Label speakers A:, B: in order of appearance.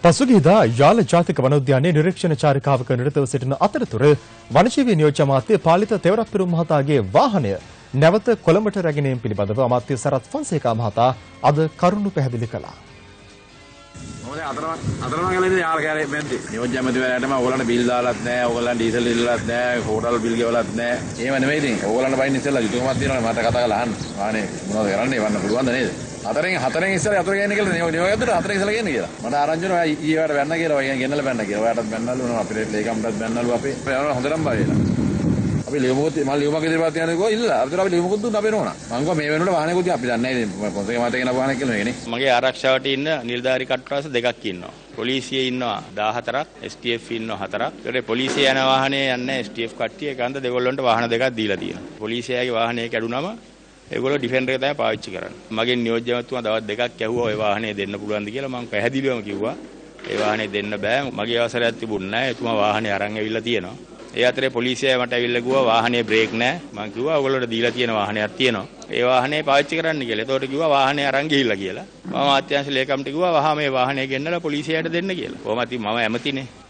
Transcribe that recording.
A: පසුගියදා යාල ජාතික වනෝද්‍යානයේ නිරීක්ෂණ චාරිකාවක නිරතව සිටින අතරතුර වනජීවී නියෝජ්‍ය අමාත්‍ය පාලිත තෙවරප්පිරුම් මහතාගේ වාහනය නැවත කොළඹට රැගෙනීම පිළිබඳව අමාත්‍ය සරත් ෆොන්සේකා මහතා අද කරුණු පැහැදිලි කළා.
B: අතරමං ගලේ යාල කැලේ මෙන්ටි නියෝජ්‍ය අමාත්‍යවරයාටම ඕගොල්ලන්ට බිල් දාලත් නැහැ, ඕගොල්ලන් ඩීසල් ඉල්ලලත් නැහැ, හෝටල් බිල් ගෙවලත් නැහැ. එහෙම නෙමෙයි ඉතින්. ඕගොල්ලන්ට බයින් ඉස්සෙල්ලා යුතුයකමක් තියෙනවනේ මට කතා කරලා අහන්න. අනේ මොනවද කරන්නේ? වන්න පුළුවන්ද නේද? හතරෙන් ඉස්සර යතුරු ගේන්න කියලා නියෝගයකට හතරෙන් ඉස්සර ගේන්න කියලා. මට ආරංචි වෙනවා ඊයට බැන්න කියලා. ඔය ගෙන්නලා බැන්න කියලා. ඔයාටත් බැන්නලු වෙනවා. අපිට ලේකම්ටත් බැන්නලු අපේ. හොඳටම බය වෙලා. අපි ලියුමක් ඉදිරියට යනවා කිව්වා ඉල්ල. අපිට අපි ලියුමක් දුන්න අපේ නෝනා. මං කිව්වා මේ වෙනකොට වාහනයකුත් අපි දන්නේ නැහැ ඉතින්. පොන්සේ මාතේ කෙනා වාහනයක් කියලා මේකනේ. මගේ ආරක්ෂාවට ඉන්න නිලධාරී කට්ටාස දෙකක් ඉන්නවා. පොලිසියේ ඉන්නවා 14ක්, STF ඉන්නවා 4ක්. ඒකට පොලිසිය යන වාහනේ යන්නේ STF කට්ටිය ඒකන්ද දෙගොල්ලන්ට වාහන දෙකක් දීලා තියෙනවා. පොලිසියගේ වාහනේ කැඩුනම ඒගොල්ලෝ ඩිෆෙන්ඩර් එක තමයි පාවිච්චි කරන්නේ. මගේ නියෝජ්‍යවතුමා දවස් දෙකක් ඇහුවා ওই වාහනේ දෙන්න පුළුවන්ද කියලා. මම පැහැදිලිවම කිව්වා ඒ වාහනේ දෙන්න බෑ. මගේ අවසරයක් තිබුණ නැහැ. එතුමා වාහනේ අරන් ඇවිල්ලා තියෙනවා. ඒ අතරේ පොලිසිය මට ඇවිල්ලා කිව්වා වාහනේ බ්‍රේක් නැහැ. මම කිව්වා ඔයගොල්ලෝට දීලා තියෙන වාහනයක් තියෙනවා. ඒ වාහනේ පාවිච්චි කරන්න කියලා. ඒතකොට කිව්වා වාහනේ අරන් ගිහිල්ලා කියලා. මම ආත්‍යංශ ලේකම්ට කිව්වා වහා මේ වාහනේ ගෙන්නලා පොලිසියට දෙන්න කියලා. කොහොමද මම ඇමතිනේ.